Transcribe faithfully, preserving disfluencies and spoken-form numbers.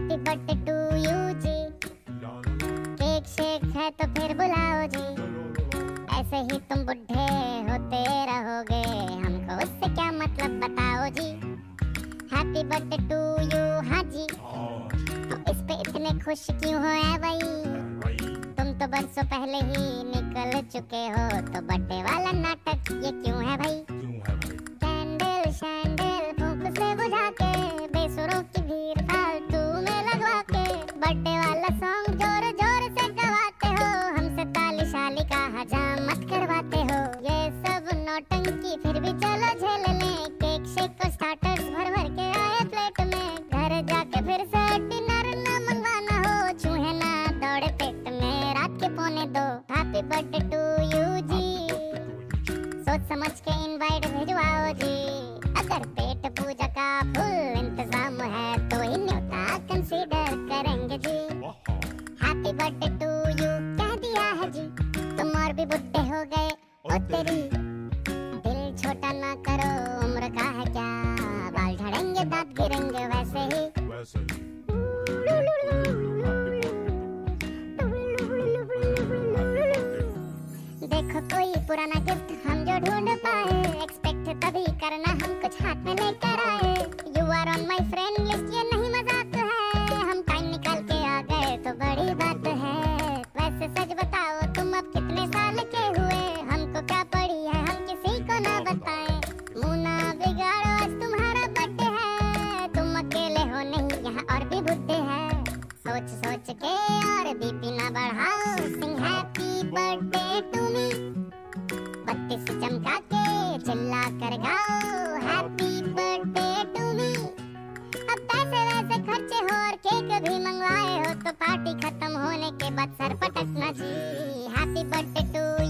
Happy birthday to you जी, cake shake है तो फिर बुलाओ जी, ऐसे ही तुम बुढ़े होते रहोगे, हमको उससे क्या मतलब बताओ जी। हैप्पी बर्थडे टू यू हाँ जी, तो इस पे इतने खुश क्यों हो ऐ भाई, तुम तो बरसों पहले ही निकल चुके हो, तो बर्थडे वाला नाटक ये क्यों है भाई। कैंडल शैंडल फूंक से बुझा के, बेसुरों की भीड़ फालतू में लगवा के, बर्थडे वाला सॉन्ग जोर जोर से गवाते हो, हमसे ताली शाली का हजाम मत करवाते हो। ये सब नौटंकी फिर भी चलो झेल लें, केक शेक को स्टार्टर्स भर भर के आए प्लेट में, घर जाके फिर से डिनर ना मंगवाना हो, चूहे ना दौड़े पेट में रात के पौने दो। हैप्पी बर्थडे टू यू जी, सोच समझ के इनवाइट भिजवाओ जी, अगर पेट पूजा का फुल इंतजाम है तो ही न्योता कंसीडर करेंगे जी। हैप्पी बर्थडे टू यू कह दिया है जी, तुम और भी बुढ़े हो गए ओ तेरी, दिल छोटा ना करो उम्र का है क्या, बाल झड़ेंगे दांत गिरेंगे वैसे ही। देखो कोई पुराना गिफ्ट हम जो ढूंढ पाए, एक्सपेक्ट तभी करना हम कुछ हाथ में लेकर आए, you are on my friend list ये नहीं मजाक है, हम टाइम निकाल के आ गए तो बड़ी बात है। वैसे सच बताओ तुम अब कितने साल के हुए, हमको क्या पड़ी है हम किसी को ना बताएं, मुंह ना बिगाड़ो आज तुम्हारा बर्थडे है, तुम अकेले हो नहीं यहाँ और भी बुढ़े हैं, सोच सोच के और बीपी ना बढ़ाओ, sing happy birthday to me, बत्ती से चमका के चिल्ला कर गाओ हैप्पी बर्थडे टू मी। अब पैसे वैसे खर्चे हो और केक भी मंगवाए हो, तो पार्टी खत्म होने के बाद सर पटकना जी। Happy birthday to